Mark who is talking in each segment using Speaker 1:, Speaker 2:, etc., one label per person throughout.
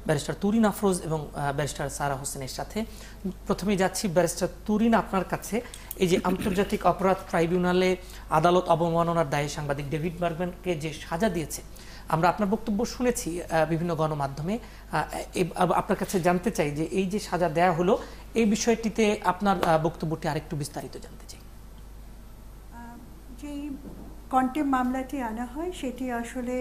Speaker 1: Barrister Turin Afroz এবং barrister সারা হোসেনের সাথে। প্রথমে যাচ্ছি ব্যারিস্টার তুরিন, আপনার কাছে। এই যে আন্তর্জাতিক অপরাধ ট্রাইব্যুনালে আদালত অবমাননার দায়ে সাংবাদিক ডেভিড বার্গম্যানকে যে সাজা দিয়েছে, আমরা আপনার বক্তব্য শুনেছি বিভিন্ন গণমাধ্যমে। আপনার কাছে জানতে চাই যে এই যে সাজা দেয়া হলো, এই বিষয়টিতে আপনার বক্তব্যটি আরেকটু বিস্তারিত জানতে চাই।
Speaker 2: যেই কন্টেম মামলাটি আনা হয় সেটি আসলে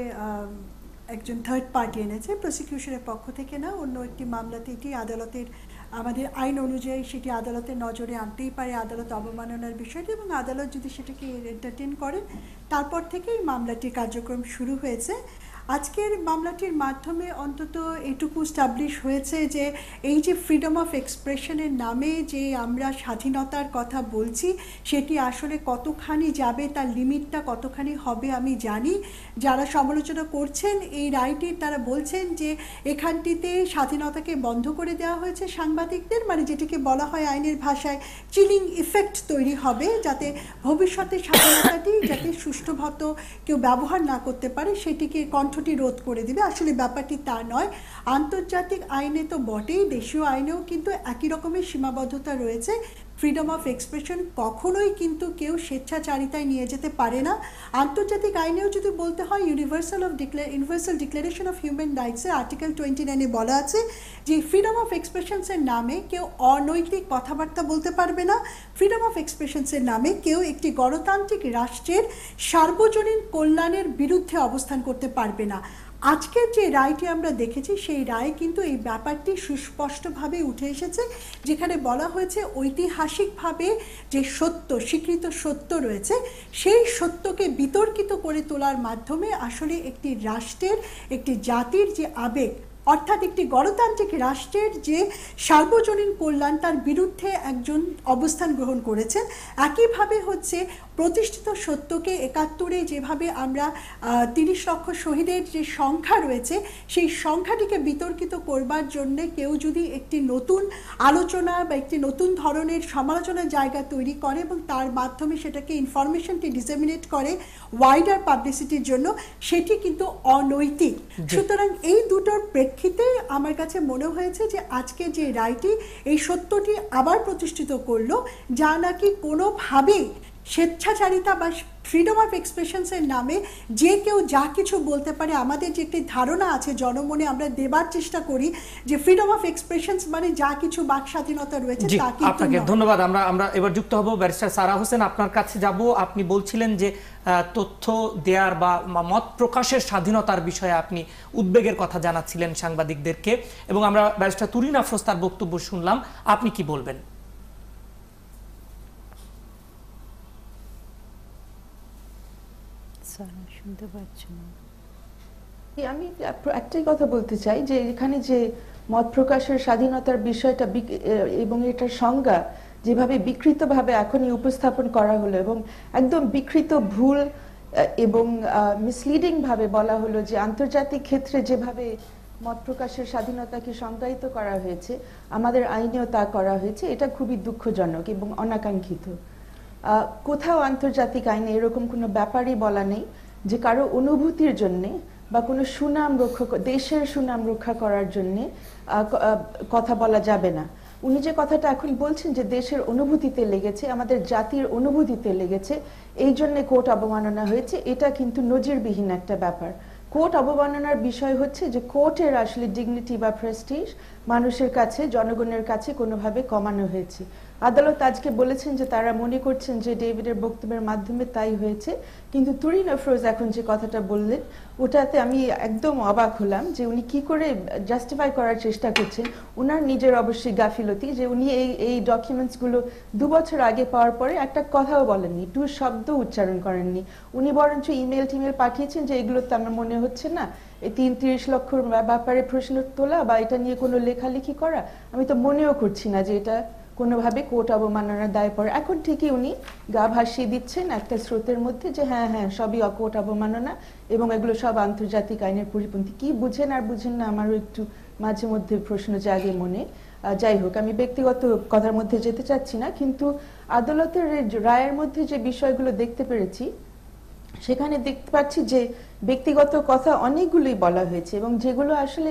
Speaker 2: একজন থার্ড পার্টি এনেছে, প্রসিকিউশনের পক্ষ থেকে না, অন্য একটি মামলাতে এটি আদালতের, আমাদের আইন অনুযায়ী সেটি আদালতের নজরে আনতেই পারে আদালত অবমাননার বিষয়টি, এবং আদালত যদি সেটাকে এন্টারটেন করেন তারপর থেকেই মামলাটির কার্যক্রম শুরু হয়েছে। আজকের মামলাটির মাধ্যমে অন্তত এটুকু স্টাবলিশ হয়েছে যে এই যে ফ্রিডম অফ এক্সপ্রেশনের নামে যে আমরা স্বাধীনতার কথা বলছি সেটি আসলে কতখানি যাবে, তার লিমিটটা কতখানি হবে আমি জানি। যারা সমালোচনা করছেন এই রায়টির, তারা বলছেন যে এখানটিতে স্বাধীনতাকে বন্ধ করে দেওয়া হয়েছে সাংবাদিকদের, মানে যেটিকে বলা হয় আইনের ভাষায় চিলিং ইফেক্ট তৈরি হবে, যাতে ভবিষ্যতে স্বাধীনতাটি যাতে সুষ্ঠুভাবে কেউ ব্যবহার না করতে পারে সেটিকে কণ্ঠটি রোধ করে দিবে। আসলে ব্যাপারটি তা নয়। আন্তর্জাতিক আইনে তো বটেই, দেশীয় আইনেও কিন্তু একই রকমের সীমাবদ্ধতা রয়েছে। ফ্রিডম অফ এক্সপ্রেশন কখনোই কিন্তু কেউ স্বেচ্ছাচারিতায় নিয়ে যেতে পারে না। আন্তর্জাতিক আইনেও যদি বলতে হয়, ইউনিভার্সাল ডিক্লারেশন অফ হিউম্যান রাইটসের আর্টিকেল 29-এ বলা আছে যে ফ্রিডম অফ এক্সপ্রেশনসের নামে কেউ অনৈতিক কথাবার্তা বলতে পারবে না। ফ্রিডম অফ এক্সপ্রেশনসের নামে কেউ একটি গণতান্ত্রিক রাষ্ট্রের সার্বজনীন কল্যাণের বিরুদ্ধে অবস্থান করতে পারবে না। আজকের যে রায়টি আমরা দেখেছি সেই রায় কিন্তু এই ব্যাপারটি সুস্পষ্টভাবে উঠে এসেছে, যেখানে বলা হয়েছে ঐতিহাসিকভাবে যে সত্য, স্বীকৃত সত্য রয়েছে, সেই সত্যকে বিতর্কিত করে তোলার মাধ্যমে আসলে একটি রাষ্ট্রের, একটি জাতির যে আবেগ, অর্থাৎ একটি গণতান্ত্রিক রাষ্ট্রের যে সার্বজনীন কল্যাণ, তার বিরুদ্ধে একজন অবস্থান গ্রহণ করেছেন। একইভাবে হচ্ছে প্রতিষ্ঠিত সত্যকে ৭১-এ যেভাবে আমরা ৩০ লক্ষ শহীদের যে সংখ্যা রয়েছে সেই সংখ্যাটিকে বিতর্কিত করবার জন্যে কেউ যদি একটি নতুন আলোচনা বা একটি নতুন ধরনের সমালোচনার জায়গা তৈরি করে এবং তার মাধ্যমে সেটাকে ইনফরমেশনটি ডিসেমিনেট করে ওয়াইডার পাবলিসিটির জন্য, সেটি কিন্তু অনৈতিক। সুতরাং এই দুটোর প্রেক্ষিতে আমার কাছে মনে হয়েছে যে আজকে যে রায়টি এই সত্যটি আবার প্রতিষ্ঠিত করলো, যা নাকি কোনোভাবেই স্বেচ্ছাচারিতা বা ফ্রিডম অফ এক্সপ্রেশনসের নামে যে কেউ যা কিছু বলতে পারে। আমাদের যে একটি ধারণা আছে জনমনে, আমরা দেবার চেষ্টা করি যে ফ্রিডম অফ এক্সপ্রেশনস মানে যা কিছু বাক স্বাধীনতা রয়েছে তা কিন্তু।
Speaker 1: আপনাকে ধন্যবাদ। আমরা এবার যুক্ত হব ব্যারিস্টার সারা হোসেন, আপনার কাছে যাব। আপনি বলছিলেন যে তথ্য দেওয়ার বা মত প্রকাশের স্বাধীনতার বিষয়ে আপনি উদ্বেগের কথা জানাচ্ছিলেন সাংবাদিকদেরকে, এবং আমরা ব্যারিস্টার তুরিন আফরোজ তার বক্তব্য শুনলাম। আপনি কি বলবেন?
Speaker 3: শুনতে পাচ্ছি না। আমি একটাই কথা বলতে চাই যে এখানে যে মত প্রকাশের স্বাধীনতার বিষয়টা এবং এটার সংজ্ঞা যেভাবে বিকৃতভাবে এখনই উপস্থাপন করা হলো, এবং একদম বিকৃত, ভুল এবং মিসলিডিং ভাবে বলা হলো যে আন্তর্জাতিক ক্ষেত্রে যেভাবে মত প্রকাশের স্বাধীনতাকে সংজ্ঞায়িত করা হয়েছে, আমাদের আইনেও তা করা হয়েছে, এটা খুবই দুঃখজনক এবং অনাকাঙ্ক্ষিত। কোথাও আন্তর্জাতিক আইনে এরকম কোনো ব্যাপারই বলা নেই যে কারো অনুভূতির জন্যে বা কোনো সুনাম রক্ষা, দেশের সুনাম রক্ষা করার জন্যে কথা বলা যাবে না। উনি যে কথাটা এখন বলছেন যে দেশের অনুভূতিতে লেগেছে, আমাদের জাতির অনুভূতিতে লেগেছে, এই জন্যে কোর্ট অবমাননা হয়েছে, এটা কিন্তু নজিরবিহীন একটা ব্যাপার। কোর্ট অবমাননার বিষয় হচ্ছে যে কোর্টের আসলে ডিগনিটি বা প্রেস্টিজ মানুষের কাছে, জনগণের কাছে কোনোভাবে কমানো হয়েছে। আদালত আজকে বলেছেন যে তারা মনে করছেন যে ডেভিডের বক্তব্যের মাধ্যমে তাই হয়েছে, কিন্তু তুরিন আফরোজ এখন যে কথাটা বললেন ওটাতে আমি একদম অবাক হলাম যে উনি কি করে জাস্টিফাই করার চেষ্টা করছেন। উনার নিজের অবশ্যই গাফিলতি যে উনি এই ডকুমেন্টসগুলো 2 বছর আগে পাওয়ার পরে একটা কথাও বলেননি, 2 শব্দ উচ্চারণ করেননি। উনি বরঞ্চ ইমেল টিমেল পাঠিয়েছেন যে এগুলো তো আমার মনে হচ্ছে না, এই ৩০ লক্ষর ব্যাপারে প্রশ্ন তোলা বা এটা নিয়ে কোনো লেখালেখি করা, আমি তো মনেও করছি না যে এটা কোনোভাবে কোর্ট অবমাননার দায় পড়ে। এখন ঠিকই উনি গা ভাসিয়ে দিচ্ছেন একটা স্রোতের মধ্যে যে হ্যাঁ হ্যাঁ সবই কোর্ট অবমাননা এবং এগুলো সব আন্তর্জাতিক আইনের পরিপন্থী। কি বুঝেন আর বুঝেন না আমারও একটু মাঝে মধ্যে প্রশ্ন জাগে মনে। যাই হোক, আমি ব্যক্তিগত কথার মধ্যে যেতে চাচ্ছি না, কিন্তু আদালতের রায়ের মধ্যে যে বিষয়গুলো দেখতে পেরেছি সেখানে দেখতে পাচ্ছি যে ব্যক্তিগত কথা অনেকগুলোই বলা হয়েছে এবং যেগুলো আসলে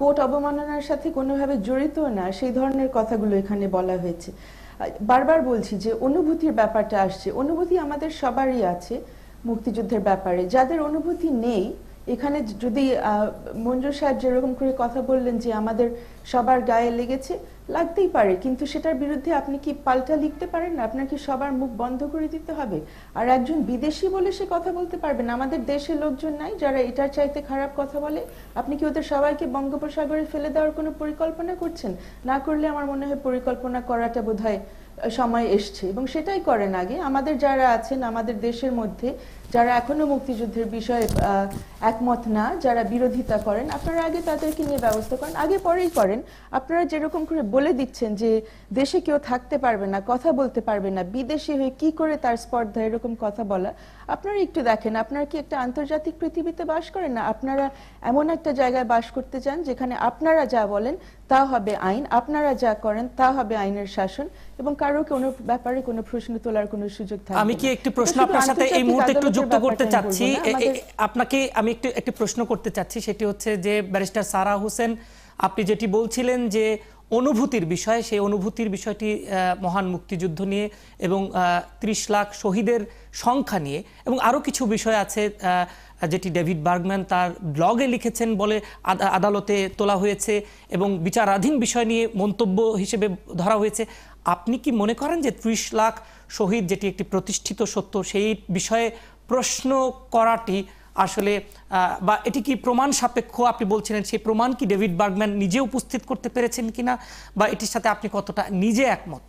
Speaker 3: কোর্ট অবমাননার সাথে কোনোভাবে জড়িত না, সেই ধরনের কথাগুলো এখানে বলা হয়েছে। বারবার বলছি যে অনুভূতির ব্যাপারটা আসছে, অনুভূতি আমাদের সবারই আছে মুক্তিযুদ্ধের ব্যাপারে। যাদের অনুভূতি নেই, এখানে যদি মঞ্জু সাহেব যেরকম করে কথা বললেন যে আমাদের সবার গায়ে লেগেছে, লাগতেই পারে, কিন্তু সেটার বিরুদ্ধে আপনি কি পাল্টা লিখতে পারেন না? আপনার কি সবার মুখ বন্ধ করে দিতে হবে? আর একজন বিদেশি বলে সে কথা বলতে পারবেন? আমাদের দেশের লোকজন নাই যারা এটার চাইতে খারাপ কথা বলে? আপনি কি ওদের সবাইকে বঙ্গোপসাগরে ফেলে দেওয়ার কোনো পরিকল্পনা করছেন? না করলে আমার মনে হয় পরিকল্পনা করাটা বোধহয় সময় এসছে, এবং সেটাই করেন আগে। আমাদের যারা আছেন আমাদের দেশের মধ্যে, যারা এখনো মুক্তিযুদ্ধের বিষয়ে একমত না, যারা বিরোধিতা করেন, আপনারা আগে তাদেরকে নিয়ে ব্যবস্থা করেন, আগে পরেই করেন। আপনারা যেরকম করে বলে দিচ্ছেন যে দেশে কেউ থাকতে পারবে না, কথা বলতে পারবে না, বিদেশি হয়ে কি করে তার স্পর্ধা, এরকম কথা বলা, আপনারা একটু দেখেন, আপনারা কি একটা আন্তর্জাতিক পৃথিবীতে বাস করেন না? আপনারা এমন একটা জায়গায় বাস করতে চান যেখানে আপনারা যা বলেন তা হবে আইন, আপনারা যা করেন তা হবে আইনের শাসন, এবং কারো কোনো ব্যাপারে কোনো প্রশ্ন তোলার কোনো সুযোগ থাকবে না।
Speaker 1: আমি কি একটি প্রশ্ন আপনার সাথে এই মুহূর্তে একটু যুক্ত করতে চাচ্ছি, আপনাকে আমি একটি প্রশ্ন করতে চাচ্ছি, সেটি হচ্ছে যে ব্যারিস্টার সারা হোসেন, আপনি যেটি বলছিলেন যে অনুভূতির বিষয়, সেই অনুভূতির বিষয়টি মহান মুক্তিযুদ্ধ নিয়ে এবং ৩০ লাখ শহীদের সংখ্যা নিয়ে এবং আরও কিছু বিষয় আছে যেটি ডেভিড বার্গম্যান তার ব্লগে লিখেছেন বলে আদালতে তোলা হয়েছে এবং বিচারাধীন বিষয় নিয়ে মন্তব্য হিসেবে ধরা হয়েছে। আপনি কি মনে করেন যে ৩০ লাখ শহীদ যেটি একটি প্রতিষ্ঠিত সত্য, সেই বিষয়ে প্রশ্ন করাটি আসলে বা এটি কি প্রমাণ সাপেক্ষ? আপনি বলছিলেন সেই প্রমাণ কি ডেভিড বার্গম্যান নিজে উপস্থিত করতে পেরেছেন কিনা, বা এটির সাথে আপনি কতটা নিজে একমত?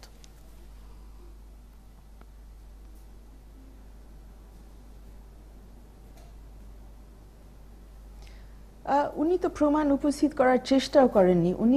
Speaker 3: উনি তো প্রমাণ উপস্থিত করার চেষ্টাও করেননি। উনি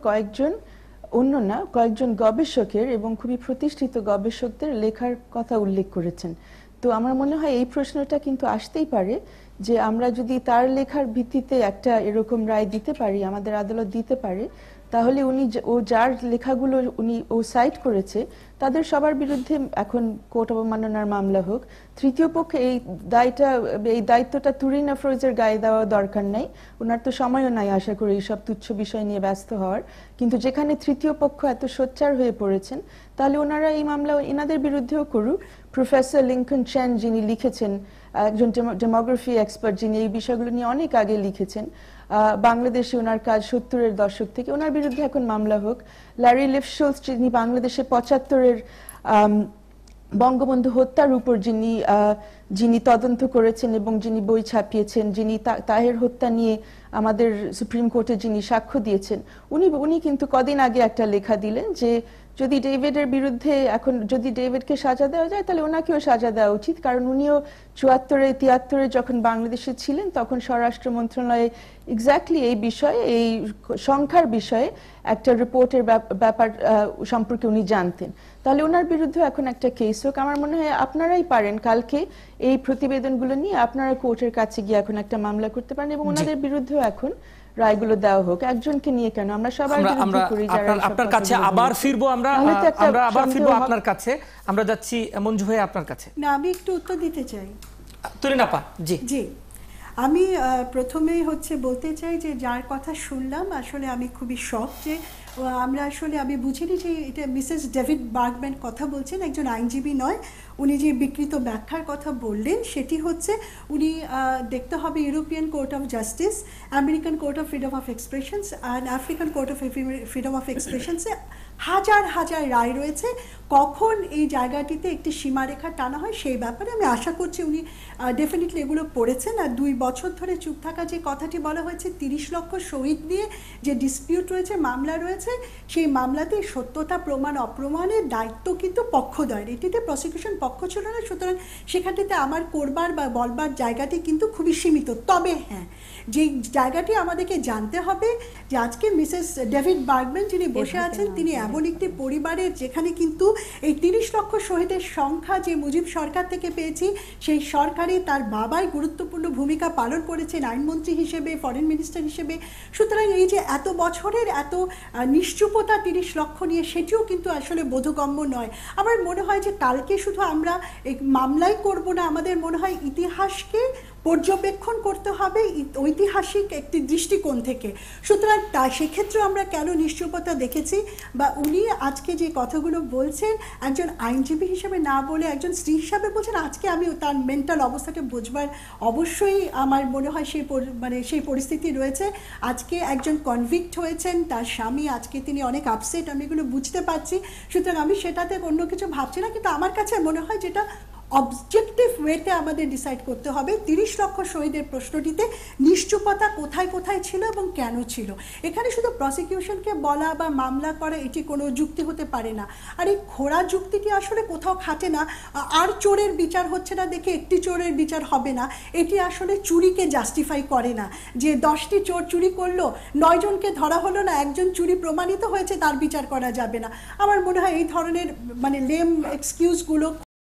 Speaker 3: কয়েকজন গবেষকের এবং খুবই প্রতিষ্ঠিত গবেষকদের লেখার কথা উল্লেখ করেছেন। তো আমার মনে হয় এই প্রশ্নটা কিন্তু আসতেই পারে যে আমরা যদি তার লেখার ভিত্তিতে একটা এরকম রায় দিতে পারি, আমাদের আদালত দিতে পারে, তাহলে যার লেখাগুলো ও সাইট করেছে তাদের সবার বিরুদ্ধে এখন কোর্ট অবমাননার মামলা হোক। তৃতীয় পক্ষে এই দায়িত্বটা তুরিন আফরোজের গায়ে দেওয়া দরকার নাই, ওনার তো সময়ও নাই আশা করি এইসব তুচ্ছ বিষয় নিয়ে ব্যস্ত হওয়ার। কিন্তু যেখানে তৃতীয় পক্ষ এত সোচ্চার হয়ে পড়েছেন, তাহলে ওনারা এই মামলা এনাদের বিরুদ্ধেও করুক। প্রফেসর লিঙ্কন চেন, যিনি লিখেছেন, একজন ডেমোগ্রাফি এক্সপার্ট, যিনি এই বিষয়গুলো নিয়ে অনেক আগে লিখেছেন, বাংলাদেশে ওনার কাজ 70-এর দশক থেকে, ওনার বিরুদ্ধে এখন মামলা হোক। ল্যারি লিফশোলস, যিনি বাংলাদেশে 75-এর বঙ্গবন্ধু হত্যার উপর যিনি তদন্ত করেছেন এবং যিনি বই ছাপিয়েছেন, যিনি তাহের হত্যা নিয়ে আমাদের সুপ্রিম কোর্টে যিনি সাক্ষ্য দিয়েছেন, উনি কিন্তু কদিন আগে একটা লেখা দিলেন যে যদি ডেভিডের বিরুদ্ধে এখন যদি ডেভিডকে সাজা দেওয়া যায় তাহলে ওনাকেও সাজা দেওয়া উচিত, কারণ উনিও 74-73 যখন বাংলাদেশে ছিলেন তখন স্বরাষ্ট্র মন্ত্রণালয়ে এক্স্যাক্টলি এই বিষয়ে, এই সংখ্যার বিষয়ে একটা রিপোর্টের ব্যাপার সম্পর্কে উনি জানতেন। তাহলে ওনার বিরুদ্ধে এখন একটা কেস হোক। আমার মনে হয় আপনারাই পারেন কালকে এই প্রতিবেদনগুলো নিয়ে আপনারা কোর্টের কাছে গিয়ে এখন একটা মামলা করতে পারেন এবং ওনাদের বিরুদ্ধেও এখন রায়গুলো দেওয়া হোক। একজনকে নিয়ে কেন, আমরা সবাই বিরুদ্ধে করি।
Speaker 1: আপনার কাছে আবার ফিরবো, আমরা আবার ফিরবো আপনার কাছে। আমরা যাচ্ছি মঞ্জু ভাই আপনার কাছে।
Speaker 2: না, আমি একটু উত্তর দিতে চাই।
Speaker 1: তুরিন আপা। জি
Speaker 2: জি, আমি প্রথমেই বলতে চাই যে যার কথা শুনলাম আসলে আমি খুবই শক যে আমি বুঝিনি যে এটা মিসেস ডেভিড বার্গম্যান কথা বলছেন, একজন আইনজীবী নয়। উনি যে বিকৃত ব্যাখ্যার কথা বললেন সেটি উনি দেখতে হবে European court of justice, American court of freedom of expressions and African court of freedom of এক্সপ্রেশনসে হাজার হাজার রায় রয়েছে। কখন এই জায়গাটিতে একটি সীমারেখা টানা হয় সেই ব্যাপারে আমি আশা করছি উনি ডেফিনেটলি এগুলো পড়েছেন। আর 2 বছর ধরে চুপ থাকা যে কথাটি বলা হয়েছে, 30 লক্ষ শহীদ নিয়ে যে ডিসপিউট রয়েছে, মামলা রয়েছে, সেই মামলাতে সত্যতা প্রমাণ অপ্রমাণের দায়িত্ব কিন্তু পক্ষদ্বয়ের, এটিতে প্রসিকিউশন পক্ষ ছিল না। সুতরাং সেখানটিতে আমার করবার বা বলবার জায়গাটি কিন্তু খুবই সীমিত। তবে হ্যাঁ, যে জায়গাটি আমাদেরকে জানতে হবে যে আজকে মিসেস ডেভিড বার্গম্যান যিনি বসে আছেন, তিনি এমন একটি পরিবারের যেখানে কিন্তু এই 30 লক্ষ শহীদের সংখ্যা যে মুজিব সরকার থেকে পেয়েছি, সেই সরকারে তার বাবাই গুরুত্বপূর্ণ ভূমিকা পালন করেছেন আইনমন্ত্রী হিসেবে, ফরেন মিনিস্টার হিসেবে। সুতরাং এই যে এত বছরের এত নিশ্চুপতা 30 লক্ষ নিয়ে, সেটিও কিন্তু আসলে বোধগম্য নয়। আমার মনে হয় যে কালকে শুধু আমরা এই মামলাই করব না, আমাদের মনে হয় ইতিহাসকে পর্যবেক্ষণ করতে হবে ঐতিহাসিক একটি দৃষ্টিকোণ থেকে। সুতরাং সেক্ষেত্রে আমরা কেন নিশ্চুপতা দেখেছি, বা উনি আজকে যে কথাগুলো বলছেন একজন আইনজীবী হিসেবে না বলে একজন স্ত্রী হিসাবে বলছেন, আজকে আমি তার মেন্টাল অবস্থাকে বুঝবার অবশ্যই আমার মনে হয় সেই পরিস্থিতি রয়েছে। আজকে একজন কনভিক্ট হয়েছেন, তার স্বামী, আজকে তিনি অনেক আপসেট, আমি এগুলো বুঝতে পারছি। সুতরাং আমি সেটাতে অন্য কিছু ভাবছি না, কিন্তু আমার কাছে মনে হয় যেটা অবজেক্টিভ ওয়েতে আমাদের ডিসাইড করতে হবে 30 লক্ষ শহীদের প্রশ্নটিতে নিশ্চুপতা কোথায় কোথায় ছিল এবং কেন ছিল। এখানে শুধু প্রসিকিউশনকে বলা বা মামলা করা এটি কোনো যুক্তি হতে পারে না। আর এই খোঁড়া যুক্তিটি আসলে কোথাও খাটে না। আর চোরের বিচার হচ্ছে না দেখে একটি চোরের বিচার হবে না, এটি আসলে চুরিকে জাস্টিফাই করে না। যে 10টি চোর চুরি করলো, 9 জনকে ধরা হলো না, একজন চুরি প্রমাণিত হয়েছে, তার বিচার করা যাবে না। আমার মনে হয় এই ধরনের লেম এক্সকিউজগুলো